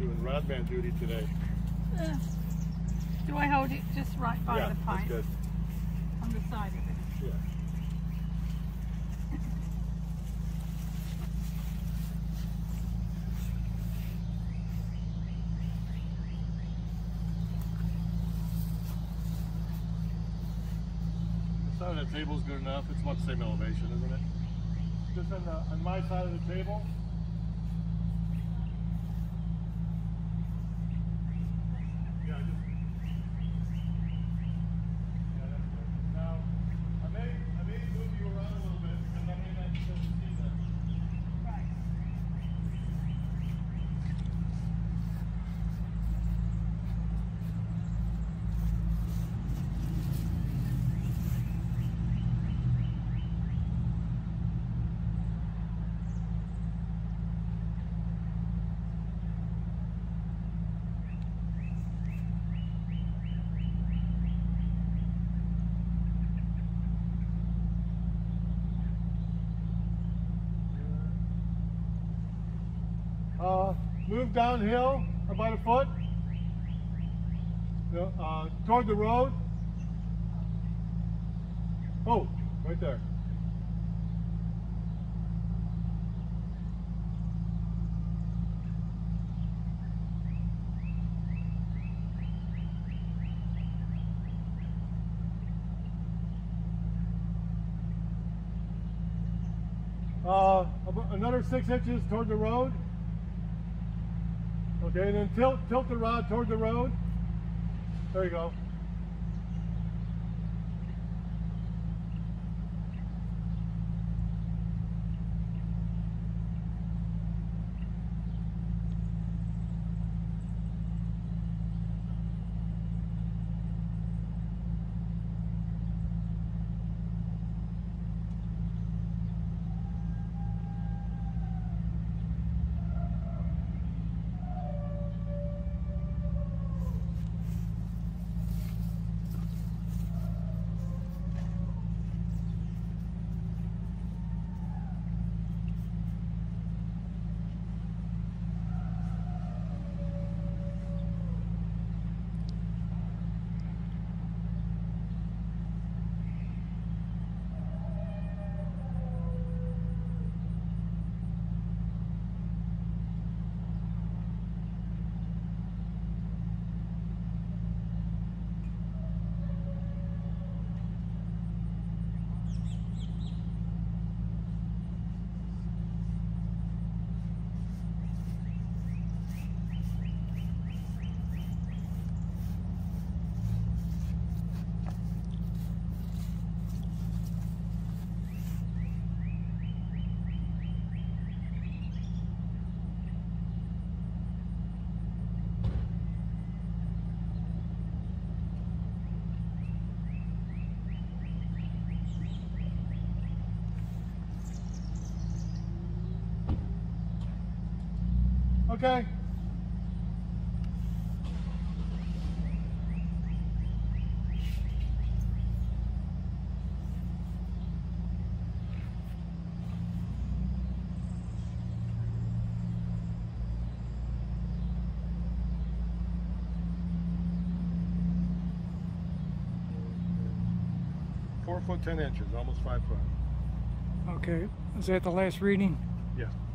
doing rodman duty today. Do I hold it just right by the pipe? That's good. On the side of it? Yeah. The side of the table is good enough. It's about the same elevation, isn't it? Just on my side of the table. Move downhill about a foot, toward the road. Oh, right there. Another 6 inches toward the road. Okay, and then tilt the rod toward the road. There you go. Okay. .4 foot 10 inches, almost 5 foot. Okay, is that the last reading? Yeah.